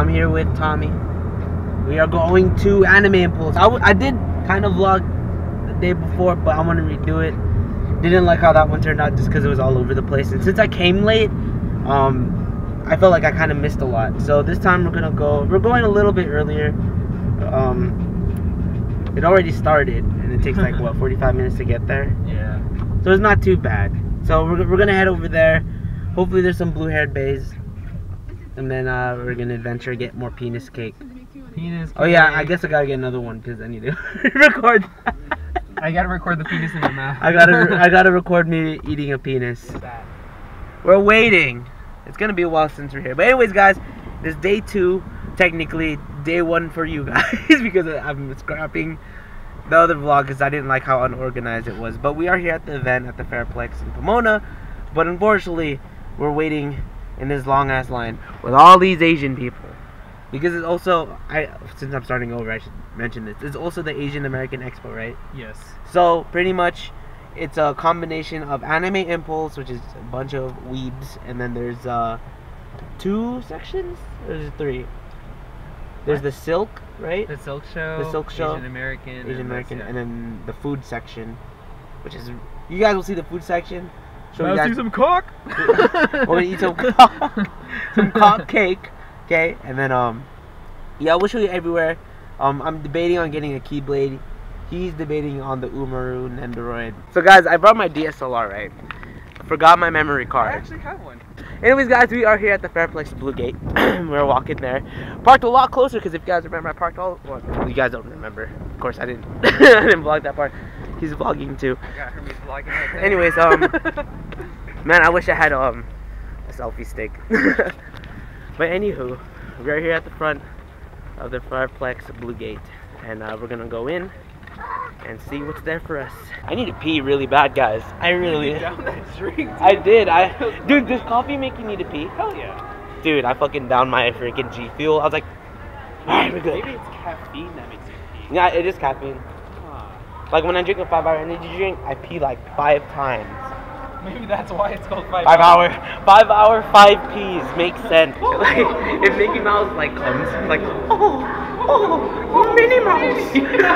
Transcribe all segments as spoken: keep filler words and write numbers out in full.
I'm here with Tommy. We are going to Anime Impulse. I, w I did kind of vlog the day before, but I want to redo it. Didn't like how that one turned out just because it was all over the place. And since I came late, um, I felt like I kind of missed a lot. So this time we're gonna go. We're going a little bit earlier. Um, it already started, and it takes like what forty-five minutes to get there. Yeah. So it's not too bad. So we're we're gonna head over there. Hopefully there's some blue-haired bays, and then uh, we're gonna adventure get more penis cake. Penis cake. Oh yeah, I guess I gotta get another one because I need to record. I gotta record the penis in my mouth. I gotta I gotta record me eating a penis. We're waiting. It's gonna be a while since we're here. But anyways, guys, this is day two. Technically, day one for you guys because I'm scrapping the other vlog because I didn't like how unorganized it was. But we are here at the event at the Fairplex in Pomona. But unfortunately, we're waiting in this long ass line with all these Asian people. Because it's also, I since I'm starting over, I should mention this. It's also the Asian American Expo, right? Yes. So pretty much, it's a combination of Anime Impulse, which is a bunch of weebs, and then there's uh, two sections. Or is it three? There's the Silk, right? The Silk Show. The Silk Show. Asian American. Asian American, yeah. and then the food section, which is you guys will see the food section. Show you Let's guys see some cock. we're gonna eat some cock, some cock cake, okay? And then um, yeah, we'll show you everywhere. Um, I'm debating on getting a Keyblade. He's debating on the Umaru Nendoroid. So guys, I brought my D S L R, right? Forgot my memory card. I actually have one. Anyways, guys, we are here at the Fairplex Blue Gate. We're walking there. Parked a lot closer because if you guys remember, I parked all. Well, you guys don't remember. Of course, I didn't. I didn't vlog that part. He's vlogging too. Yeah, Hermes vlogging right there. Anyways, um, man, I wish I had um a selfie stick. But anywho, we're here at the front of the Fairplex Blue Gate, and uh, we're gonna go in and see what's there for us. I need to pee really bad, guys. I really. Down that street. I did. I, dude, does coffee make you need to pee? Hell yeah. Dude, I fucking downed my freaking G Fuel. I was like, alright, we're good. Maybe it's caffeine that makes you pee. Yeah, it is caffeine. Huh. Like when I drink a five hour energy drink, I pee like five times. Maybe that's why it's called five. Five hour, five hour, five peas makes sense. Like if Mickey Mouse like comes, like oh, oh, Minnie Mouse,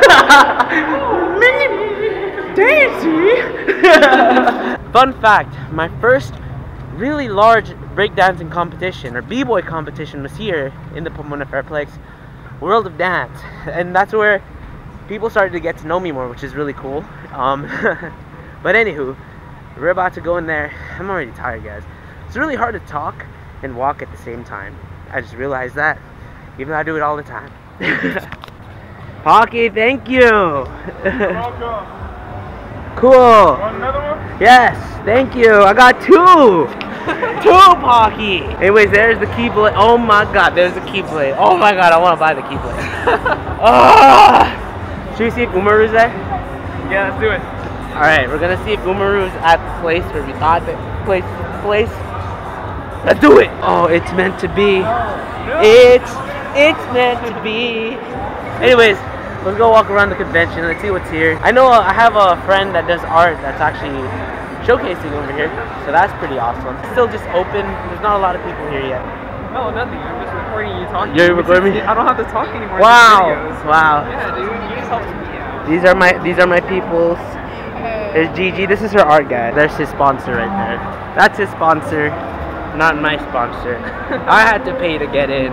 Minnie, Daisy. Fun fact: my first really large breakdancing competition or b-boy competition was here in the Pomona Fairplex World of Dance, and that's where people started to get to know me more, which is really cool. Um, but anywho. We're about to go in there. I'm already tired, guys. It's really hard to talk and walk at the same time. I just realized that, even though I do it all the time. Pocky, thank you. Welcome. Cool. Want another one? Yes, thank you. I got two. Two Pocky. Anyways, there's the Keyblade. Oh my god, there's the Keyblade. Oh my god, I want to buy the Keyblade. Oh. Should we see if Umaru's there? Yeah, let's do it. Alright, we're gonna see if Umaru's at the place where we thought the place place. Let's do it! Oh, it's meant to be. No. It's it's meant to be. Anyways, let's go walk around the convention. Let's see what's here. I know uh, I have a friend that does art that's actually showcasing over here, so that's pretty awesome. It's still just open. There's not a lot of people here yet. No, nothing. I'm just recording you talking. You're recording me? I don't have to talk anymore. Wow! In videos. Wow! Yeah, dude. You just helped me out. These are my these are my peoples. There's Gigi. This is her art guy. There's his sponsor right there. That's his sponsor, not my sponsor. I had to pay to get in.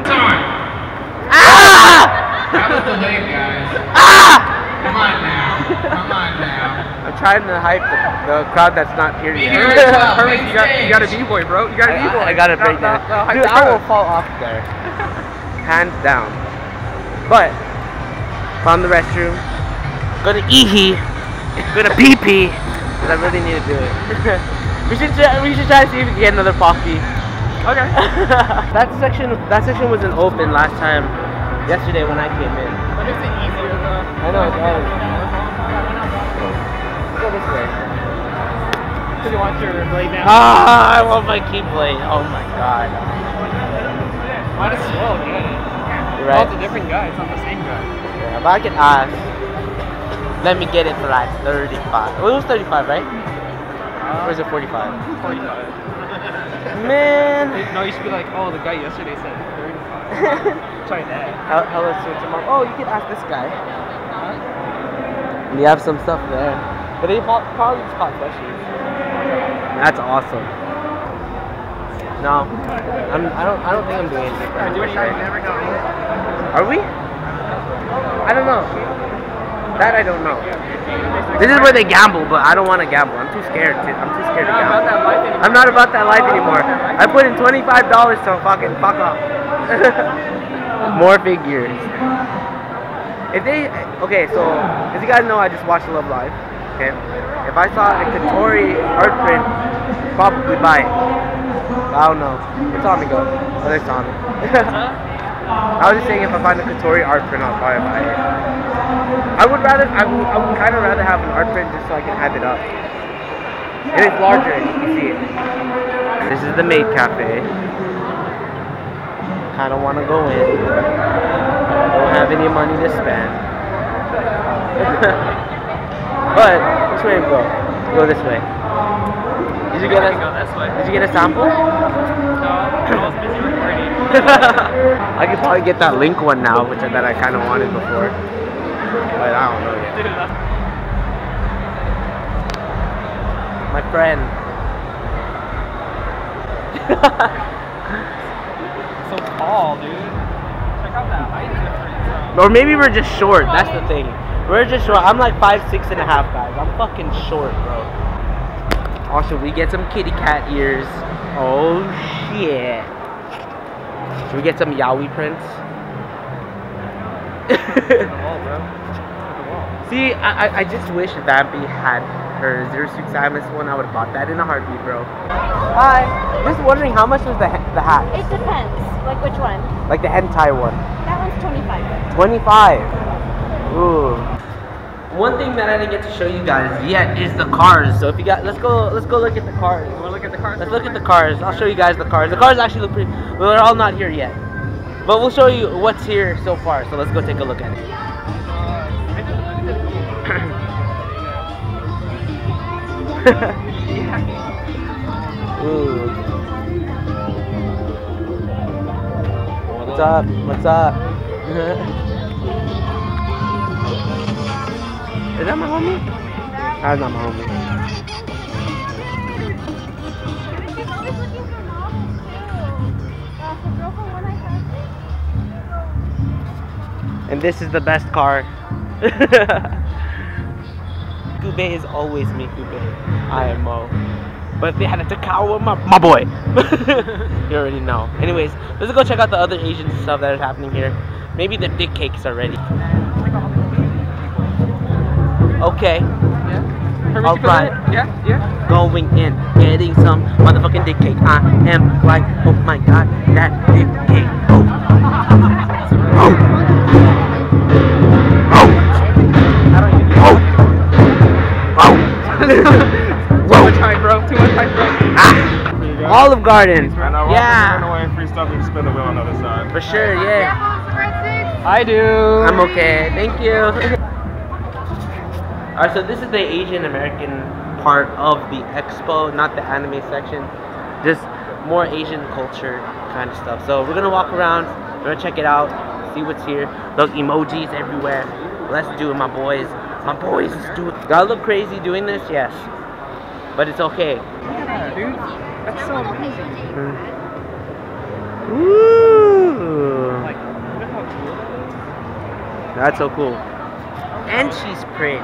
Ah! That was the late, guys. Ah! Come on now. Come on now. I'm trying to hype the, the crowd that's not here yet. Here it comes. Hermes, you got you got a b-boy, bro. You got a I, b-boy. I gotta break No, that. no, no, hype Dude, the I crowd. will fall off there. Hands down. But, found the restroom. Gonna ee-hee. Gonna pee-pee. Because I really need to do it. we should try, we should try to see if we can get another Pocky. Okay. that section that section wasn't open last time, yesterday when I came in. But it's easier though. I know it does. Let's go this way. So you want your blade now? Ah, I want my Keyblade. Oh my god. Might as well get it. You're right. Oh, it's a different guy. It's not the same guy. Yeah, but I can ask. Let me get it for like thirty-five. Well, it was thirty-five, right? Uh, Or is it forty-five? forty-five. Man. No, you should be like, oh, the guy yesterday said thirty-five. Try that. How, how let's switch them up. Oh, you can ask this guy. We have some stuff there. But they pro- probably just caught fishies. That's awesome. No, I'm, I don't. I don't think I'm doing anything. I do wish I never got in. Are we? I don't know. That I don't know. This is where they gamble, but I don't want to gamble. I'm too scared. To, I'm too scared to You're not about gamble. that life anymore. I'm not about that life anymore. I put in twenty-five dollars to fucking fuck up. More figures. If they, okay, so as you guys know, I just watched Love Live. Okay, if I saw a Katori art print, probably buy it. I don't know. Where Tommy go? Oh, there's Tommy. I was just saying, if I find a Katori art print, I'll probably buy it. I would rather, I would, I would kind of rather have an art print just so I can have it up. And it's larger, and you can see it. This is the Maid Cafe. Kind of want to go in. Don't have any money to spend. But which way we go? Go this way. Did you get a? Go this way. Did you get a sample? No, I was busy recording. I could probably get that Link one now, which I that I kind of wanted before, but I don't know yet. Dude, that's My friend. so tall, dude. Check out that height difference. Or maybe we're just short. That's the thing. We're just short. I'm like five, six and a half, guys. I'm fucking short, bro. Also, we get some kitty cat ears. Oh shit. Should we get some yaoi prints? wall, bro. See, I, I I just wish Vampy had her Zero Suit Samus one. I would have bought that in a heartbeat, bro. Hi. Just wondering, how much was the the hat? It depends. Like which one? Like the hentai one. That one's twenty-five. twenty-five. Ooh. One thing that I didn't get to show you guys yet is the cars. So if you got, let's go, let's go look at the cars. You want to look at the cars? Let's look at the cars. I'll show you guys the cars. The cars actually look pretty. Well, they're all not here yet, but we'll show you what's here so far. So let's go take a look at it. Ooh. What's up? What's up? Is that my homie? That's not my homie. She's always looking for mom. Uh, for girl for one I have. And this is the best car. Kube is always me, Kube. I am Mo. But if they had a Takawa, my, my boy. You already know. Anyways, let's go check out the other Asian stuff that is happening here. Maybe the dick cakes are ready. Okay. Yeah. Alright. Yeah, yeah. Going in, getting some motherfucking dick cake. I am like, oh my god, that dick cake. Oh. Oh. Oh. Oh. Oh. Too much hype, bro. Too much hype, bro. Ah. Olive Garden. Yeah. Run away, free stuff, and spin the wheel on the other side. For sure, yeah. I do. I'm okay. Thank you. Alright, so this is the Asian American part of the expo, not the anime section. Just more Asian culture kind of stuff. So we're gonna walk around, we're gonna check it out, see what's here. Look, emojis everywhere. Let's do it, my boys. My boys, let's do it. Do I look crazy doing this? Yes. But it's okay. Yeah, dude. That's so amazing. Ooh. Like, look at how cool that is. That's so cool. And she's pretty.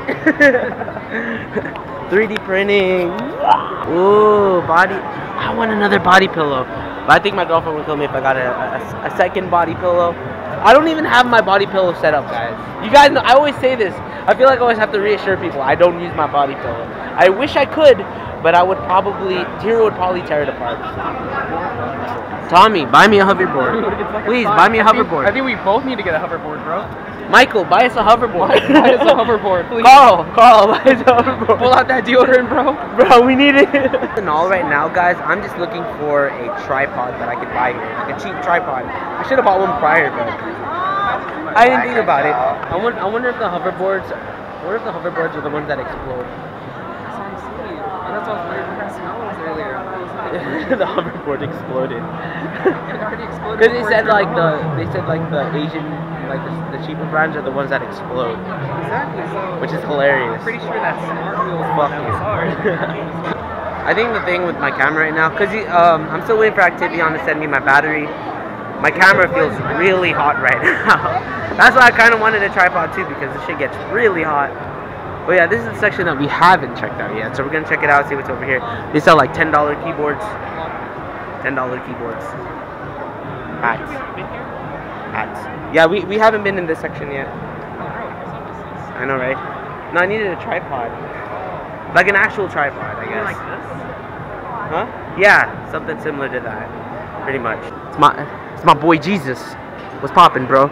three D printing. Ooh, body. I want another body pillow. But I think my girlfriend would kill me if I got a, a, a second body pillow. I don't even have my body pillow set up, guys. You guys know, I always say this. I feel like I always have to reassure people I don't use my body pillow. I wish I could, but I would probably, Tiro would probably tear it apart. Tommy, buy me a hoverboard. Dude, it's like Please, fun. buy me a I think- hoverboard. I think we both need to get a hoverboard, bro. Michael, buy us a hoverboard. Buy us a hoverboard, please. Carl, Carl, buy us a hoverboard. Pull out that deodorant, bro. Bro, we need it. And all right now, guys, I'm just looking for a tripod that I could buy here. Like a cheap tripod. I should have bought one prior, but I didn't think about it. I wonder, I wonder if the hoverboards, I wonder if the hoverboards are the ones that explode. That's what I'm saying. That's what I was very impressed with earlier. the hoverboard exploded. It already exploded. Because they before said it like turned the on. they said like the Asian like the, the cheaper brands are the ones that explode, Exactly. So which is hilarious. I'm pretty sure that smart wheel is the Fuck one that you. was hard. I think the thing with my camera right now, cause he, um, I'm still waiting for Activion to send me my battery. My camera feels really hot right now. That's why I kind of wanted a tripod too, because this shit gets really hot. But yeah, this is the section that we haven't checked out yet, so we're gonna check it out, see what's over here. They sell like ten dollar keyboards, ten dollar keyboards, hats, hats. Yeah, we we haven't been in this section yet. I know, right? No, I needed a tripod, like an actual tripod, I guess. Like this? Huh? Yeah, something similar to that, pretty much. It's my, it's my boy Jesus. What's poppin', bro?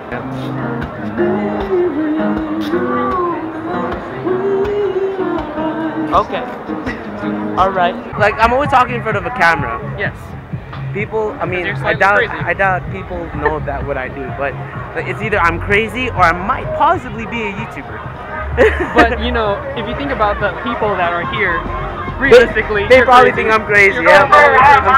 Okay. All right. Like I'm always talking in front of a camera. Yes. People, I mean, you're I slightly doubt, crazy. I doubt people know that what I do, but it's either I'm crazy or I might possibly be a YouTuber. But you know, if you think about the people that are here, realistically, they you're probably crazy. think I'm crazy. You're Yeah. probably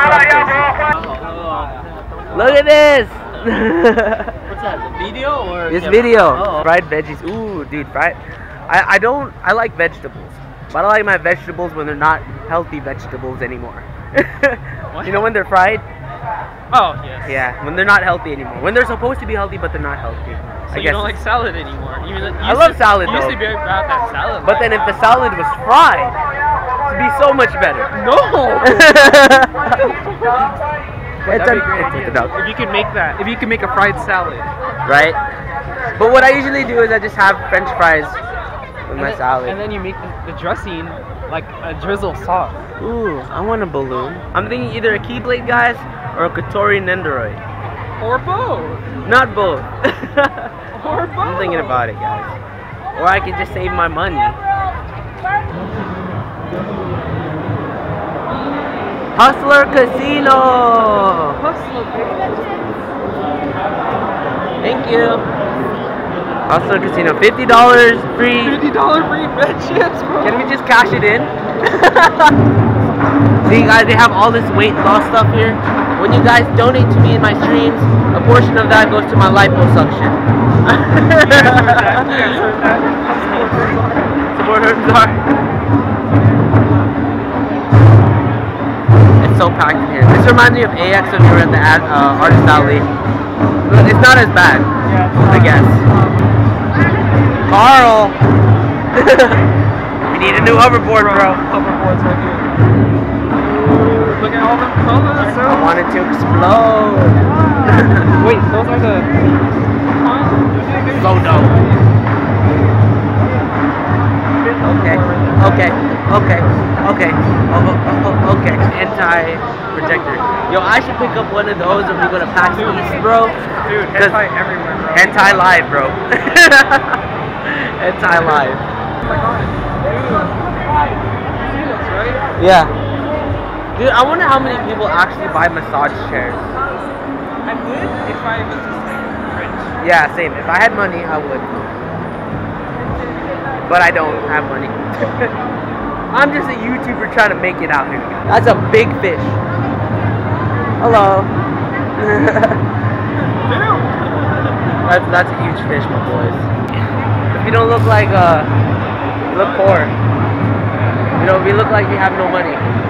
Look at this. What's that? The video or? This camera? video, Oh. fried veggies. Ooh, dude, fried. I I don't. I like vegetables, but I like my vegetables when they're not healthy vegetables anymore. You know when they're fried? Oh yes. Yeah, when they're not healthy anymore. When they're supposed to be healthy, but they're not healthy. So I you guess. don't like salad anymore. You, you I used love to- salad, You used though. to be about that salad. But then if the salad was fried, it'd be so much better. no. It's That'd a- be a great it's idea. a duck. If you could make that, if you could make a fried salad. Right? But what I usually do is I just have French fries with And my then, salad. And then you make the, the dressing like a drizzle sauce. Ooh, I want a balloon. I'm thinking either a Keyblade, guys, or a Kotori Nendoroid. Or both. Not both. Or both. I'm thinking about it, guys. Or I could just save my money. Hustler Casino! Hustler, Thank you. Hustler Casino, fifty dollars free. fifty dollars free red chips, bro. Can we just cash it in? See, guys, they have all this weight loss stuff here. When you guys donate to me in my streams, a portion of that goes to my liposuction. Support Herbzar. It's so packed in here. This reminds me of A X when we were at the ad- uh, Artist Alley. But it's not as bad, I guess. Carl! We need a new hoverboard, bro. Hoverboards right here. Look at all the colors. I want it to explode. Wait, those are the. So dope. Okay, okay, okay, okay, oh, oh, oh, okay. Anti-projector. Yo, I should pick up one of those when we go to PAX East, bro. Dude, 'Cause- hentai everywhere, bro. Hentai live, bro. Hentai live. Right? Yeah. Dude, I wonder how many people actually buy massage chairs. I would if I was just like rich. Yeah, same. If I had money, I would. But I don't have money. I'm just a YouTuber trying to make it out here. That's a big fish. Hello. that's that's a huge fish, my boys. If you don't look like uh, you look poor. You know, we look like we have no money.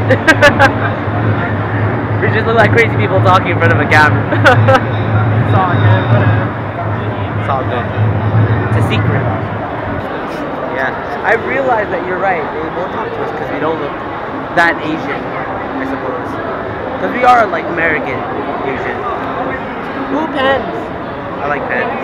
We just look like crazy people talking in front of a camera. It's all good, whatever. It's all good. It's a secret. Yeah. I realize that you're right. They won't talk to us because we don't look that Asian, I suppose. Because we are like American Asian. Ooh, pens. I like pens.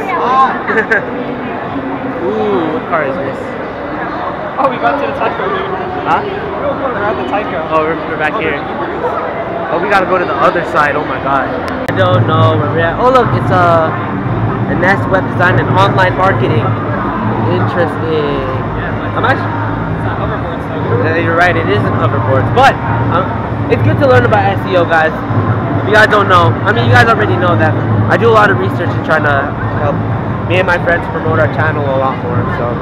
Ooh, what car is this? Oh, we got to the Tyco, dude. Huh? We're at the Tyco. Oh, we're, we're back here. Oh, we gotta go to the other side. Oh my god. I don't know where we're at. Oh look, it's uh, a Nest Web Design and Online Marketing. Interesting. I'm actually. It's not hoverboards, though. Yeah, you're right. It isn't hoverboards, but um, it's good to learn about S E O, guys. If you guys don't know, I mean, you guys already know that I do a lot of research and trying to help me and my friends promote our channel a lot more. So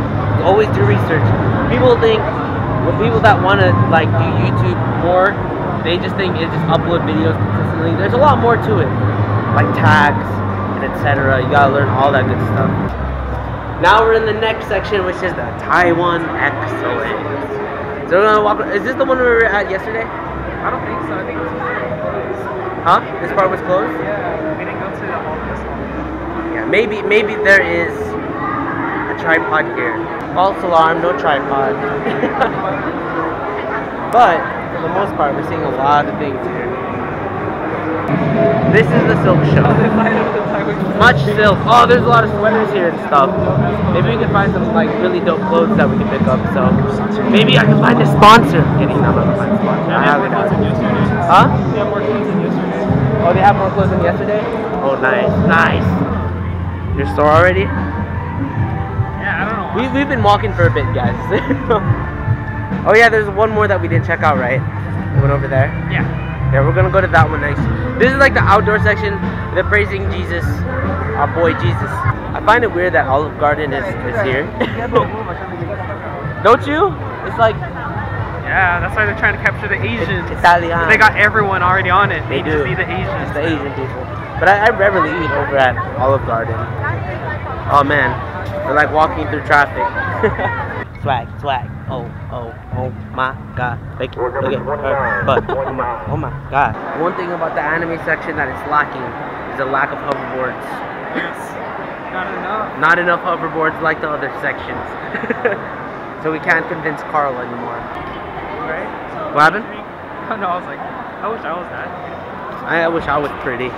always do research. People think, well, people that want to like do YouTube more, they just think it's just upload videos consistently. There's a lot more to it, like tags and et cetera. You gotta learn all that good stuff. Now we're in the next section, which is the Taiwan Excellence. So we're gonna walk. Is this the one we were at yesterday? I don't think so. I think this is closed. Huh? This part was closed? Yeah, we didn't go to the office one. Yeah, maybe maybe there is a tripod here. False alarm, no tripod. But for the most part, we're seeing a lot of things here. This is the silk show. Much silk. Oh, there's a lot of sweaters here and stuff. Maybe we can find some like really dope clothes that we can pick up. So maybe I can find a sponsor. Kidding, I'm not gonna find a sponsor. I have it. Huh? They have more clothes than yesterday. Oh, they have more clothes than yesterday? Oh, nice, nice. Your store already? Yeah, I don't know. We, we've been walking for a bit, guys. Oh yeah, there's one more that we didn't check out, right? The one over there? Yeah. Yeah, we're gonna go to that one next. This is like the outdoor section. They're praising Jesus, our boy Jesus. I find it weird that Olive Garden is, is here. Don't you? It's like Yeah, that's why they're trying to capture the Asians. Italian. They got everyone already on it. They They do. just need the Asians. It's the Asian people. But I, I rarely eat over at Olive Garden. Oh man, they're like walking through traffic. Swag, swag. Oh, oh, oh my god. Look at, look at her butt. Oh my, oh my god. One thing about the anime section that is lacking is a lack of hoverboards. Not enough. Not enough hoverboards like the other sections. So we can't convince Carl anymore. Right? So What happened? Oh no, I was like, I wish I was that. I, I wish I was pretty.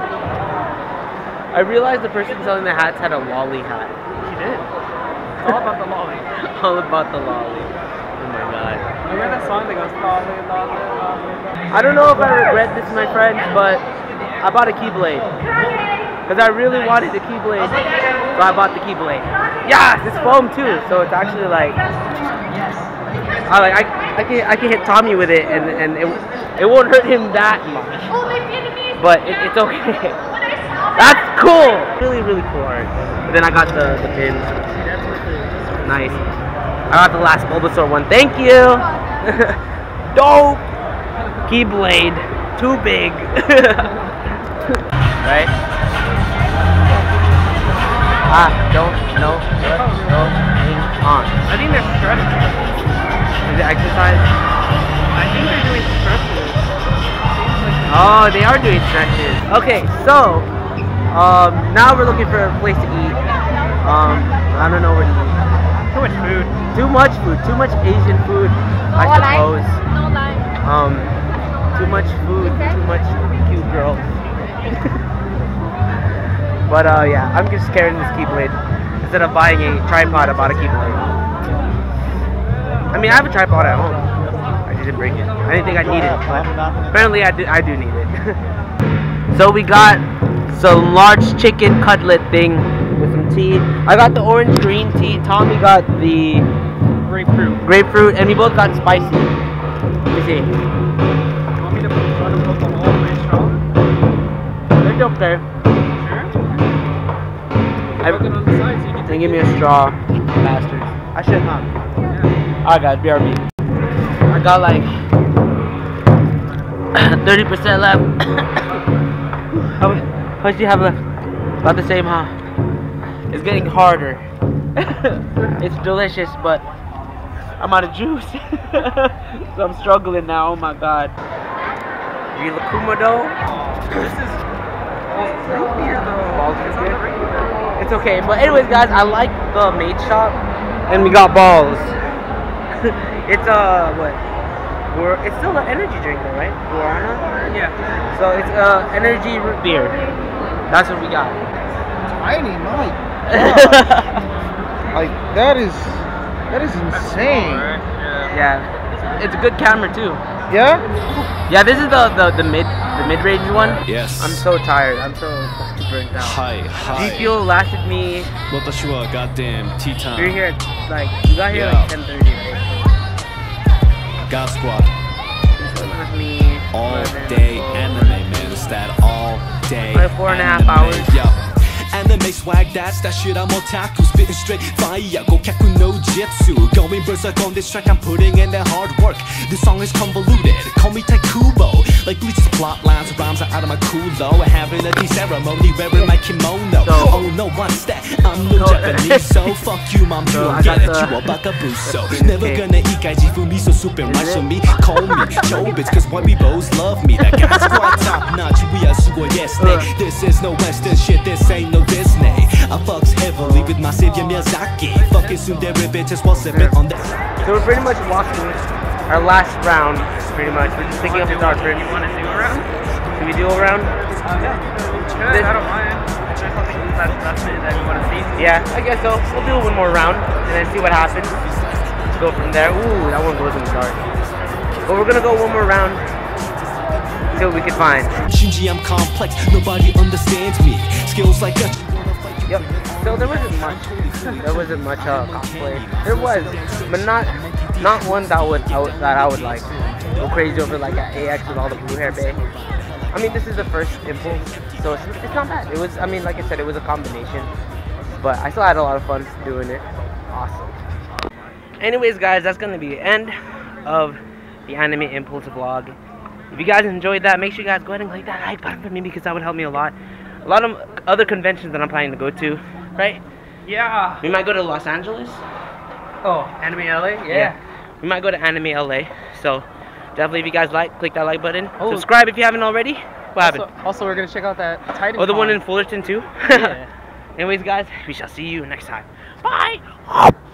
I realized the person selling the hats had a lolly hat. She did. It's all about the lolly. All about the lolly. Oh my god. Remember that song that goes lolly, lolly, lolly? I don't know if I regret this, my friends, but I bought a Keyblade. Because I really wanted the Keyblade, so I bought the Keyblade. Yes, it's foam too, so it's actually like, I like I I can I can hit Tommy with it, and and it it won't hurt him that much. But it, it's okay. That's cool. Really really cool art. But then I got the the pins. Nice. I got the last Bulbasaur one. Thank you. Dope. Keyblade. Too big. Right? Ah, don't know what's going on. I think they're stretching. Is it exercise? I think they're doing stretches. Oh, they are doing stretches. Okay, so um, now we're looking for a place to eat. Um, I don't know where to eat. Too much food. Too much food. Too much Asian food, I suppose. No lie. Um, too much food. Too much cute girls. But uh, yeah, I'm just carrying this Keyblade. Instead of buying a tripod, I bought a Keyblade. I mean, I have a tripod at home. I didn't bring it. I didn't think I needed it, but apparently I do, I do need it. So we got some large chicken cutlet thing with some tea. I got the orange green tea. Tommy got the Grapefruit. grapefruit, and we both got spicy. Let me see. Want me to try to put them all the way strong? They're dope there. Sure. I, Put it on the side so you can they take give me it. a straw, bastards. I should, huh? Yeah. Alright guys, B R B. I got like thirty percent left. how, much, how much do you have left? About the same, huh? It's getting harder. It's delicious, but I'm out of juice. So I'm struggling now, oh my god. Rilakumodo. This is root beer though. Balls It's root not beer? regular. It's okay, but anyways guys, I like the maid shop, and we got balls. It's uh what? We're, it's still an energy drink though, right? Guarana? Yeah. So it's uh energy root beer. That's what we got. Tiny, my like that is that is insane. Yeah. Yeah, it's a good camera too. Yeah? Yeah, this is the the, the mid the mid range one. Yes. I'm so tired. I'm so fucking burnt out. Hi, hi. G Fuel lasted me. 私は goddamn tea time. We were here at, like we got here Yeah. like ten thirty, right? God Squad. So it lasted me All eleven, day twelve, anime, man. It's that all day. Like four and a half anime, hours. Yo. anime swag, that's that shit. I'm otaku, spitting straight fire. Go kaku no jitsu, going berserk on this track. I'm putting in the hard work. This song is convoluted, call me Taikubo. Like Bleach's plot lines, rhymes are out of my culo. Having a tea ceremony, wearing my kimono. So- Oh no, what's that? I'm no Japanese, so fuck you, mom. You So I don't got get it, the- you a bakabuso. the Never cake. gonna eat gaiji fumi, so super much on me. Call me Chobits, cause white peoples love me. That guy's quite top notch, we are sugoi yes. This is no western shit, this ain't no Disney. I fucks heavily with my savior Miyazaki. Fucking tsundere bitches while sipping on that. So we're pretty much walking our last round, pretty much. We're just picking up the dartboard. You want to do a round? Can we do a round? Yeah. Good, I don't mind. Is there something inside the dustbin that you want to see? Yeah, I guess so. We'll do one more round and then see what happens. Go from there. Ooh, that one goes in the dark. But we're gonna go one more round. See what we can find. Shinji, I'm complex, nobody understands me. Skills like a Yep. So there wasn't much. There wasn't much uh, cosplay. There was, but not not one that would, I would that I would like go crazy over, like at A X with all the blue hair bay. I mean, this is the first Impulse, so it's, it's not bad. It was, I mean, like I said, it was a combination, but I still had a lot of fun doing it. Awesome. Anyways, guys, that's gonna be the end of the Anime Impulse vlog. If you guys enjoyed that, make sure you guys go ahead and click that like button for me, because that would help me a lot. A lot of other conventions that I'm planning to go to, right? Yeah. We might go to Los Angeles. Oh, Anime L A? Yeah. We might go to Anime L A. So definitely, if you guys like, click that like button. Oh. Subscribe if you haven't already. What happened? Also, also, we're going to check out that Titan. Oh, the one Con. in Fullerton too? Yeah. Anyways, guys, we shall see you next time. Bye!